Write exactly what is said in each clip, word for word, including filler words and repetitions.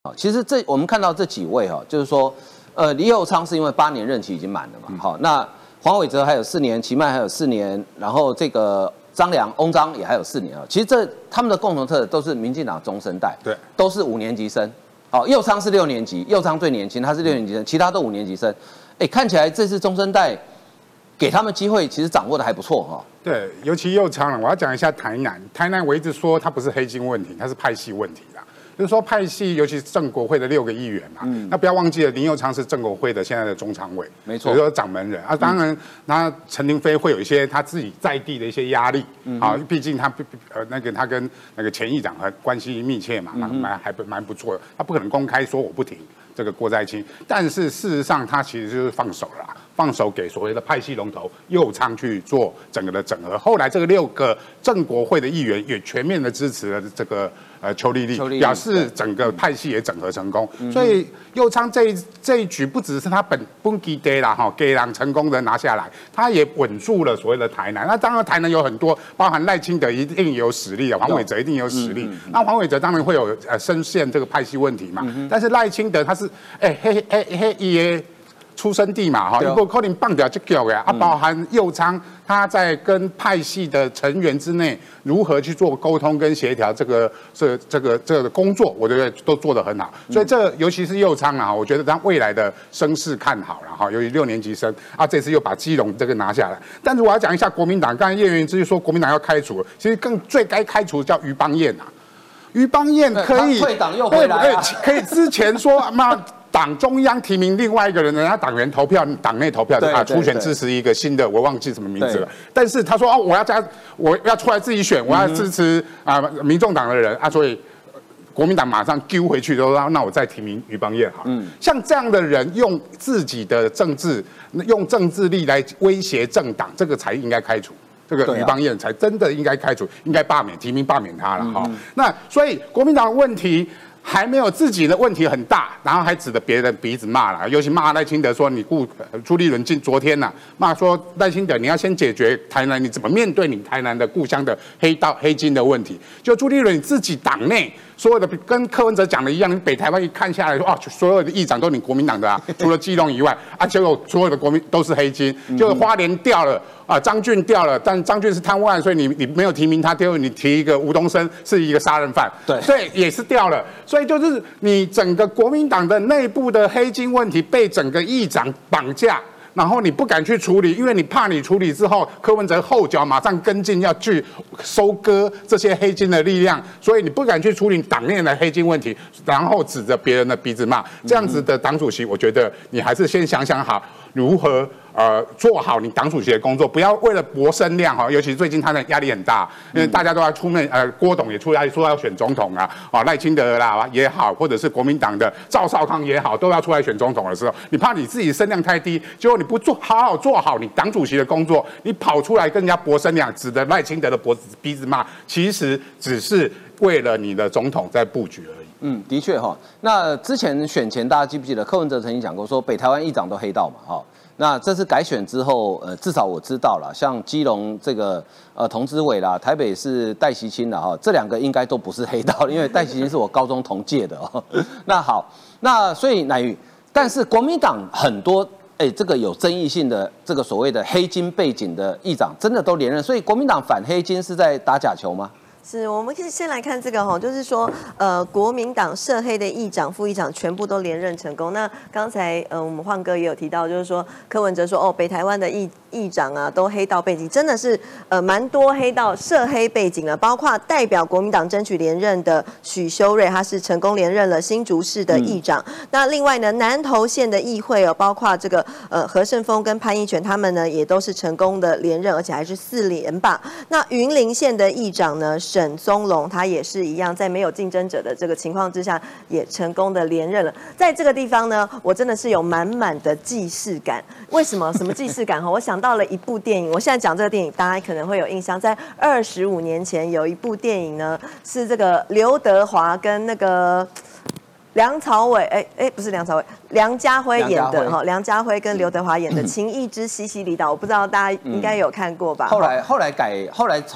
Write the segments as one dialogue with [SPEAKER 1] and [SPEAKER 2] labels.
[SPEAKER 1] 啊，其实这我们看到这几位哈，就是说，呃，李友昌是因为八年任期已经满了嘛，好、嗯，那黄伟哲还有四年，齐迈还有四年，然后这个张良、翁章也还有四年啊。其实这他们的共同特质都是民进党中生代，
[SPEAKER 2] 对，
[SPEAKER 1] 都是五年级生。好，右昌是六年级，右昌最年轻，他是六年级生，其他都五年级生。哎，看起来这次中生代给他们机会，其实掌握的还不错哈。
[SPEAKER 2] 对，尤其右昌了，我要讲一下台南。台南我一直说它不是黑金问题，它是派系问题啦。就是说派系，尤其是正国会的六个议员嘛，嗯、那不要忘记了，林右昌是正国会的现在的中常委，
[SPEAKER 1] 没错，
[SPEAKER 2] 比如说掌门人啊。当然，那陈亭妃会有一些他自己在地的一些压力，嗯、啊，毕竟他呃那个他跟那个前议长和关系密切嘛，蛮蛮还蛮不错的，他不可能公开说我不挺这个郭在清，但是事实上他其实就是放手了啦。放手给所谓的派系龙头右昌去做整个的整合，后来这个六个正国会的议员也全面的支持了这个呃邱丽丽，表示整个派系也整合成功。嗯、所以右昌这一这一局不只是他本本基给啦哈，给让成功的拿下来，他也稳住了所谓的台南。那当然台南有很多，包含赖清德一定有实力啊，黄伟哲一定有实力。嗯嗯、那黄伟哲当然会有呃深陷这个派系问题嘛，嗯、但是赖清德他是哎嘿嘿嘿也。出生地嘛，哈，不过可能棒掉就够了啊，包含右昌他在跟派系的成员之内如何去做沟通跟协调，这个这这个这个工作，我觉得都做得很好。所以这尤其是右昌啊，我觉得他未来的声势看好了哈。由于六年级生啊，这次又把基隆这个拿下来。但是我要讲一下国民党，刚才叶元之说国民党要开除，其实更最该开除叫于邦彦啊，于邦彦可以
[SPEAKER 1] 退党又回来、啊，
[SPEAKER 2] 可以之前说妈。党中央提名另外一个人，人家党员投票，党内投票啊，初选支持一个新的，我忘记什么名字了。但是他说哦，我要加，我要出来自己选，我要支持啊、呃、民众党的人啊，所以国民党马上丢回去，说那我再提名于邦彦好。嗯，像这样的人用自己的政治，用政治力来威胁政党，这个才应该开除。这个于邦彦才真的应该开除，应该罢免提名罢免他了哈、嗯。那所以国民党的问题。还没有自己的问题很大，然后还指着别人鼻子骂了，尤其骂赖清德说你顾朱立伦进昨天呐、啊、骂说赖清德你要先解决台南，你怎么面对你台南的故乡的黑道黑金的问题？就朱立伦你自己党内所有的跟柯文哲讲的一样，你北台湾一看下来说哦，所有的议长都你国民党的啊，除了基隆以外啊，结果所有的国民都是黑金，就花莲掉了。啊，张俊掉了，但张俊是贪污案，所以你你没有提名他，结果你提一个吴东升是一个杀人犯，
[SPEAKER 1] 对，
[SPEAKER 2] 所以也是掉了。所以就是你整个国民党的内部的黑金问题被整个议长绑架，然后你不敢去处理，因为你怕你处理之后，柯文哲后脚马上跟进要去收割这些黑金的力量，所以你不敢去处理党内的黑金问题，然后指着别人的鼻子骂，这样子的党主席，我觉得你还是先想想好如何。呃，做好你党主席的工作，不要为了博声量哈，尤其是最近他的压力很大，因为大家都要出面，呃，郭董也出来说要选总统啊，啊赖清德啦也好，或者是国民党的赵少康也好，都要出来选总统的时候，你怕你自己声量太低，结果你不做好好做好你党主席的工作，你跑出来跟人家博声量，指着赖清德的脖子鼻子骂，其实只是为了你的总统在布局而已。
[SPEAKER 1] 嗯，的确哈。那之前选前大家记不记得柯文哲曾经讲过，说北台湾议长都黑道嘛，哈。那这次改选之后，呃，至少我知道了，像基隆这个呃童子伟啦，台北是戴习清啦哈，这两个应该都不是黑道，因为戴习清是我高中同届的哦。那好，那所以乃宇，但是国民党很多哎、欸，这个有争议性的这个所谓的黑金背景的议长，真的都连任，所以国民党反黑金是在打假球吗？
[SPEAKER 3] 是，我们可以先来看这个哈，就是说，呃，国民党涉黑的议长、副议长全部都连任成功。那刚才呃，我们焕哥也有提到，就是说柯文哲说，哦，北台湾的议议长啊，都黑道背景，真的是呃蛮多黑道涉黑背景了，包括代表国民党争取连任的许修睿，他是成功连任了新竹市的议长。嗯、那另外呢，南投县的议会哦，包括这个呃何胜峰跟潘益全，他们呢也都是成功的连任，而且还是四连霸。那云林县的议长呢？沈宗龙他也是一样，在没有竞争者的这个情况之下，也成功的连任了。在这个地方呢，我真的是有满满的既视感。为什么？什么既视感？哈，我想到了一部电影。我现在讲这个电影，大家可能会有印象。在二十五年前，有一部电影呢，是这个刘德华跟那个梁朝伟，哎哎，不是梁朝伟，梁家辉演的哈，梁家辉跟刘德华演的《情义之西西里岛》，我不知道大家应该有看过吧？
[SPEAKER 1] 后来后来改，后来从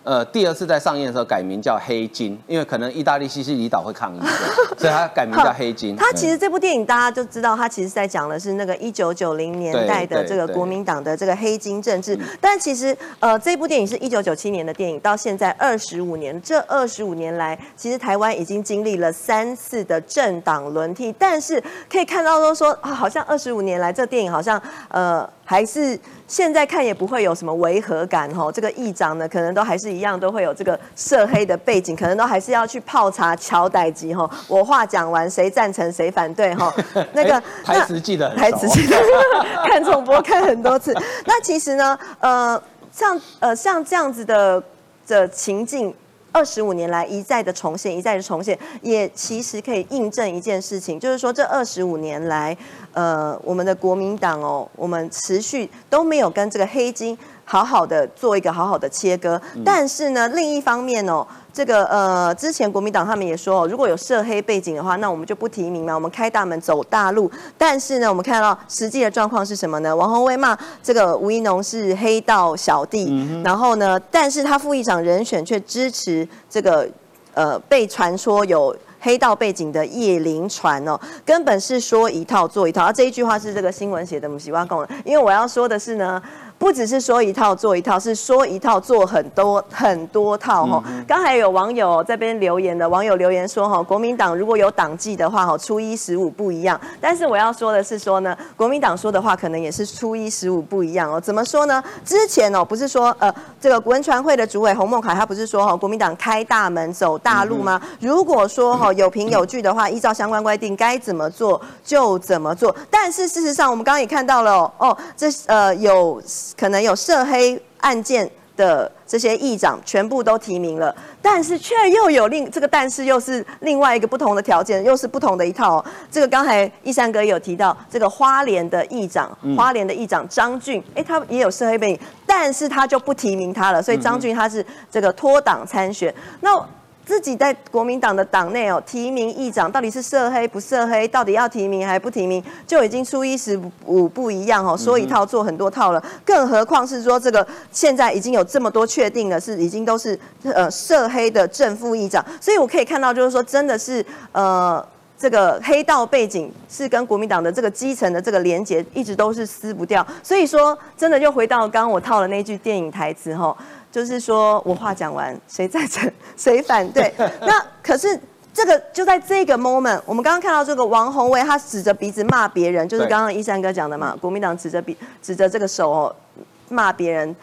[SPEAKER 1] 呃，第二次在上映的时候改名叫黑金，因为可能意大利西西里岛会抗议，所以他改名叫黑金。
[SPEAKER 3] 他其实这部电影大家就知道，他其实在讲的是那个一九九零年代的这个国民党的这个黑金政治。但其实呃，这部电影是一九九七年的电影，到现在二十五年，这二十五年来，其实台湾已经经历了三次的政党轮替，但是可以看到都说啊，好像二十五年来这电影好像呃还是。现在看也不会有什么违和感吼，这个议长呢，可能都还是一样，都会有这个涉黑的背景，可能都还是要去泡茶乔代基吼。我话讲完，谁赞成谁反对吼？那个
[SPEAKER 1] 台词记得很熟，
[SPEAKER 3] 台词记得看重播看很多次。那其实呢，呃，像呃像这样子的的情境。二十五年来一再的重现，一再的重现，也其实可以印证一件事情，就是说这二十五年来，呃，我们的国民党哦，我们持续都没有跟这个黑金好好的做一个好好的切割，嗯、但是呢，另一方面哦。这个呃，之前国民党他们也说，如果有涉黑背景的话，那我们就不提名嘛，我们开大门走大路。但是呢，我们看到实际的状况是什么呢？王宏威骂这个吴怡农是黑道小弟，嗯、然后呢，但是他副议长人选却支持这个呃被传说有黑道背景的叶林传哦，根本是说一套做一套。啊，这一句话是这个新闻写的，我们喜欢讲的，因为我要说的是呢。不只是说一套做一套，是说一套做很多很多套哈。刚才有网友这边留言的网友留言说哈，国民党如果有党纪的话哈，初一十五不一样。但是我要说的是说呢，国民党说的话可能也是初一十五不一样哦。怎么说呢？之前哦不是说呃这个文传会的主委洪孟凯他不是说哈国民党开大门走大路吗？如果说哈有凭有据的话，依照相关规定该怎么做就怎么做。但是事实上我们刚刚也看到了哦，哦这呃有。可能有涉黑案件的这些议长全部都提名了，但是却又有另这个但是又是另外一个不同的条件，又是不同的一套、哦。这个刚才一山哥也有提到，这个花莲的议长，花莲的议长张俊，哎，他也有涉黑背景，但是他就不提名他了，所以张俊他是这个脱党参选。那自己在国民党的党内哦，提名议长到底是涉黑不涉黑，到底要提名还不提名，就已经初一十五不一样哦，说一套做很多套了。更何况是说这个现在已经有这么多确定了，是已经都是呃涉黑的正副议长，所以我可以看到就是说真的是呃。这个黑道背景是跟国民党的这个基层的这个连结一直都是撕不掉，所以说真的就回到刚刚我套的那句电影台词哈，就是说我话讲完，谁赞成谁反对？那可是这个就在这个 moment， 我们刚刚看到这个王宏威他指着鼻子骂别人，就是刚刚一山哥讲的嘛，国民党指着鼻指着这个手哦骂别人。